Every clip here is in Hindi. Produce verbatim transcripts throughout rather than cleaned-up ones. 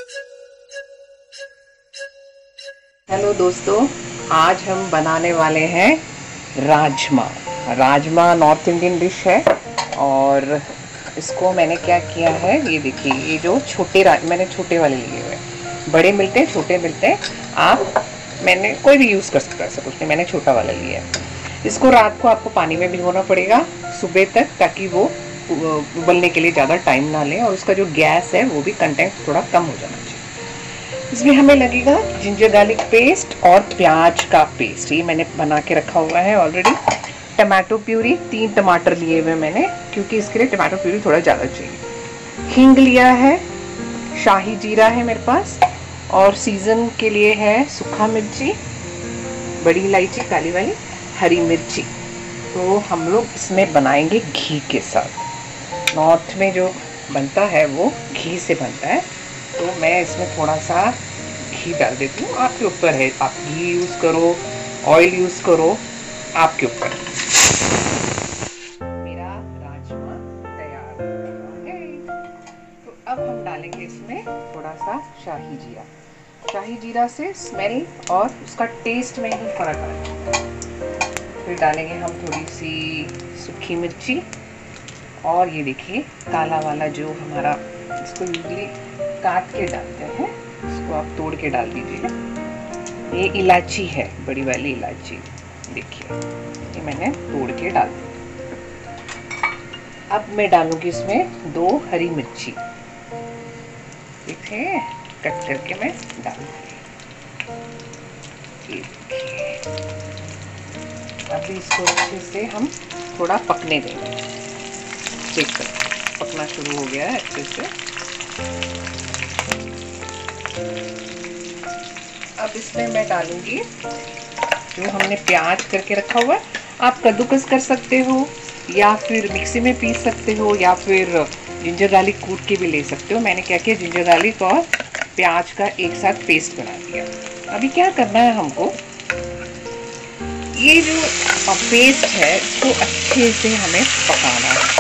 हेलो दोस्तों, आज हम बनाने वाले हैं rajma. Rajma north Indian dish है और इसको मैंने क्या किया है, ये देखिए, ये जो छोटे मैंने छोटे वाले लिए हुए, बड़े मिलते हैं छोटे मिलते हैं, आप मैंने कोई भी यूज़ कर सकता है, ऐसा कुछ नहीं, मैंने छोटा वाला लिया है। इसको रात को आपको पानी में भिगोना पड़ेगा सुबह तक, ताकि वो उबलने के लिए ज़्यादा टाइम ना लें और उसका जो गैस है वो भी कंटेंट थोड़ा कम हो जाना चाहिए। इसमें हमें लगेगा जिंजर गार्लिक पेस्ट और प्याज का पेस्ट, ये मैंने बना के रखा हुआ है ऑलरेडी। टमाटो प्यूरी, तीन टमाटर लिए हुए मैंने, क्योंकि इसके लिए टमाटो प्यूरी थोड़ा ज़्यादा चाहिए। हींग लिया है, शाही जीरा है मेरे पास, और सीज़न के लिए है सूखा मिर्ची, बड़ी इलायची काली वाली, हरी मिर्ची। तो हम लोग इसमें बनाएंगे घी के साथ। नॉर्थ में जो बनता है वो घी से बनता है, तो मैं इसमें थोड़ा सा घी डाल देती हूँ। आपके ऊपर है, आप घी यूज़ करो, ऑयल यूज़ करो, आपके ऊपर। मेरा राजमा तैयार है। तो अब हम डालेंगे इसमें थोड़ा सा शाही जीरा। शाही जीरा से स्मेल और उसका टेस्ट में ही फर्क आता है। फिर डालेंगे हम थोड़ी सी सूखी मिर्ची, और ये देखिए काला वाला जो हमारा, इसको यूजली काट के डालते हैं, इसको आप तोड़ के डाल दीजिए। ये इलायची है, बड़ी वाली इलायची, देखिए ये मैंने तोड़ के डाल दी। अब मैं डालूंगी इसमें दो हरी मिर्ची, देखिए कट करके मैं डालूंगी। अभी इसको अच्छे से हम थोड़ा पकने देंगे। देखिए पकना शुरू हो गया है अच्छे से। अब इसमें मैं डालूंगी जो हमने प्याज करके रखा हुआ है। आप कद्दूकस कर सकते हो, या फिर मिक्सी में पीस सकते हो, या फिर जिंजर गार्लिक कूट के भी ले सकते हो। मैंने क्या किया, जिंजर गार्लिक और प्याज का एक साथ पेस्ट बना दिया। अभी क्या करना है हमको, ये जो पेस्ट है इसको अच्छे से हमें पकाना है।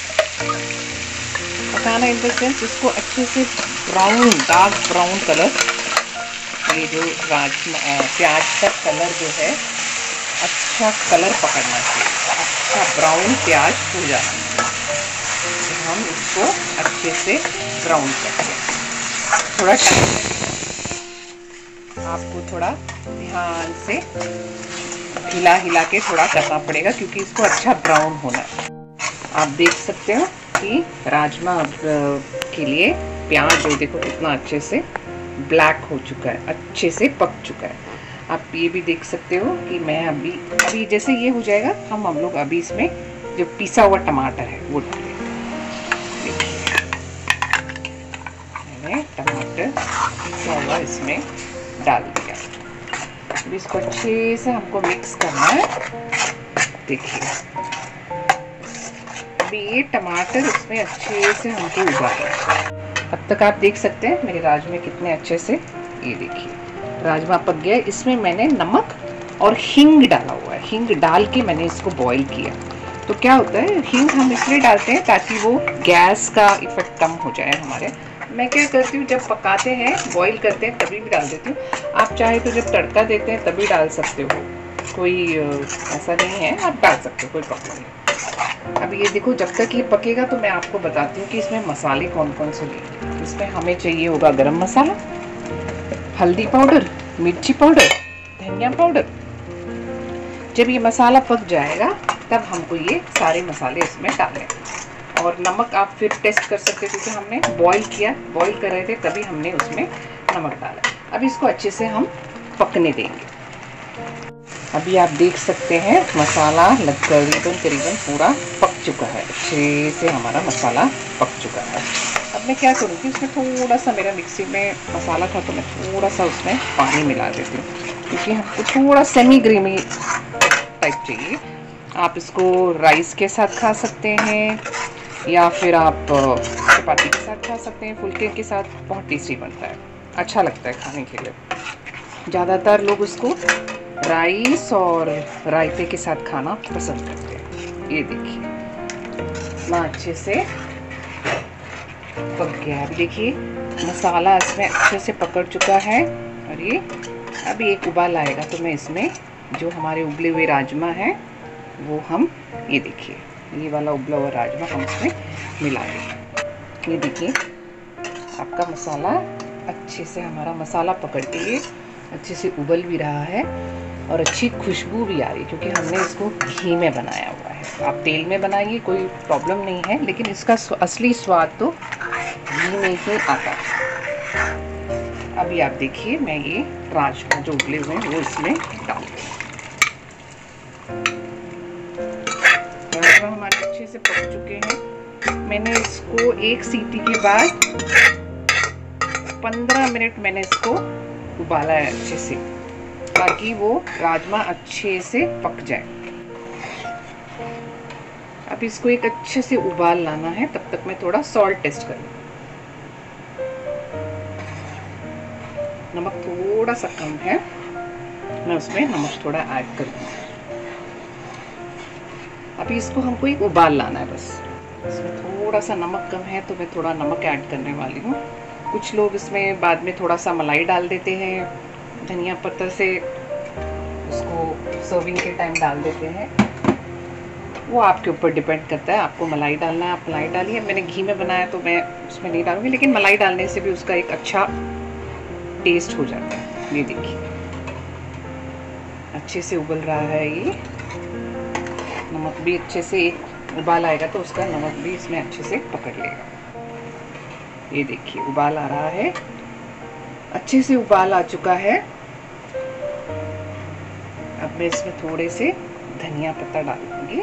पकाना इन द सेंस, इसको अच्छे से ब्राउन, डार्क ब्राउन कलर, ये जो राजमा प्याज का कलर जो है, अच्छा कलर पकड़ना चाहिए, अच्छा ब्राउन प्याज हो जाना चाहिए। तो हम इसको अच्छे से ब्राउन करते हैं। थोड़ा टाइम आपको थोड़ा ध्यान से हिला हिला के थोड़ा करना पड़ेगा, क्योंकि इसको अच्छा ब्राउन होना है। आप देख सकते हो कि राजमा के लिए प्याज जो देखो कितना अच्छे से ब्लैक हो चुका है, अच्छे से पक चुका है। आप ये भी देख सकते हो कि मैं अभी अभी जैसे ये हो जाएगा, हम हम लोग अभी इसमें जो पिसा हुआ टमाटर है वो डालेंगे। देखिए मैंने टमाटर पिसा हुआ इसमें डाल दिया। अब इसको अच्छे से हमको मिक्स करना है। देखिए अभी ये टमाटर इसमें अच्छे से हमको उबालना है। अब तक आप देख सकते हैं मेरे राजमे कितने अच्छे से, ये देखिए राजमा पक गया। इसमें मैंने नमक और हींग डाला हुआ है। हींग डाल के मैंने इसको बॉईल किया। तो क्या होता है, हींग हम इसलिए डालते हैं ताकि वो गैस का इफेक्ट कम हो जाए हमारे। मैं क्या करती हूँ, जब पकाते हैं, बॉईल करते हैं, तभी भी डाल देती हूँ। आप चाहे तो जब तड़का देते हैं तभी डाल सकते हो, कोई ऐसा नहीं है, आप डाल सकते हो, कोई प्रॉब्लम नहीं। अब ये देखो, जब तक ये पकेगा तो मैं आपको बताती हूँ कि इसमें मसाले कौन कौन से लेंगे। इसमें हमें चाहिए होगा गरम मसाला, हल्दी पाउडर, मिर्ची पाउडर, धनिया पाउडर। जब ये मसाला पक जाएगा तब हमको ये सारे मसाले इसमें डालें। और नमक आप फिर टेस्ट कर सकते हैं, क्योंकि हमने बॉईल किया, बॉईल कर रहे थे तभी हमने उसमें नमक डाला। अब इसको अच्छे से हम पकने देंगे। अभी आप देख सकते हैं मसाला करीबन करीबन पूरा पक चुका है, अच्छे से हमारा मसाला पक चुका है। अब मैं क्या करूँगी, उसमें थोड़ा सा, मेरा मिक्सी में मसाला था तो मैं थोड़ा सा उसमें पानी मिला देती हूँ, क्योंकि हमको थोड़ा सेमी ग्रेवी टाइप चाहिए। आप इसको राइस के साथ खा सकते हैं, या फिर आप चपाती के साथ खा सकते हैं, फुल्के के साथ। बहुत टेस्टी बनता है, अच्छा लगता है खाने के लिए। ज़्यादातर लोग उसको राइस और रायते के साथ खाना पसंद करते हैं। ये देखिए इतना अच्छे से पक गया है। देखिए मसाला इसमें अच्छे से पकड़ चुका है और ये अभी एक उबाल आएगा तो मैं इसमें जो हमारे उबले हुए राजमा हैं वो हम, ये देखिए ये वाला उबला हुआ राजमा हम इसमें मिला देंगे। ये देखिए आपका मसाला अच्छे से, हमारा मसाला पकड़ के ये अच्छे से उबल भी रहा है और अच्छी खुशबू भी आ रही है, क्योंकि हमने इसको घी में बनाया हुआ है। आप तेल में बनाइए कोई प्रॉब्लम नहीं है, लेकिन इसका असली स्वाद तो घी में ही आता है। अभी आप देखिए मैं ये राजमा जो उबले हुए हैं वो इसमें डाल दूँ। राजमा हमारे अच्छे से पक चुके हैं। मैंने इसको एक सीटी के बाद पंद्रह मिनट मैंने इसको उबाला है अच्छे से, ताकि वो राजमा अच्छे से पक जाए। अब इसको एक अच्छे से उबाल लाना है, तब तक मैं थोड़ा सॉल्ट टेस्ट करूँ। नमक थोड़ा सा कम है, मैं उसमें नमक थोड़ा ऐड करूँगी। अभी इसको हमको एक उबाल लाना है बस। इसमें थोड़ा सा नमक कम है तो मैं थोड़ा नमक ऐड करने वाली हूँ। कुछ लोग इसमें बाद में थोड़ा सा मलाई डाल देते हैं, धनिया पत्ता से उसको सर्विंग के टाइम डाल देते हैं। वो आपके ऊपर डिपेंड करता है, आपको मलाई डालना है आप मलाई डालिए। मैंने घी में बनाया तो मैं उसमें नहीं डालूंगी, लेकिन मलाई डालने से भी उसका एक अच्छा टेस्ट हो जाता है। ये देखिए अच्छे से उबल रहा है ये, नमक भी अच्छे से, एक उबाल आएगा तो उसका नमक भी इसमें अच्छे से पकड़ लेगा। ये देखिए उबाल आ रहा है, अच्छे से उबाल आ चुका है। अब मैं इसमें थोड़े से धनिया पत्ता डाल दूंगी।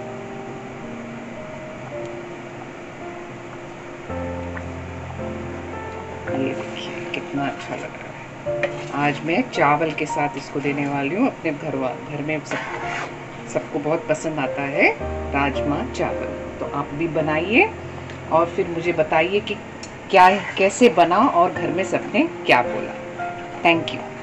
ये देखिए कितना अच्छा लग रहा है। आज मैं चावल के साथ इसको देने वाली हूँ अपने घर घर में सब सबको बहुत पसंद आता है राजमा चावल। तो आप भी बनाइए और फिर मुझे बताइए कि क्या कैसे बना और घर में सबने क्या बोला। Thank you.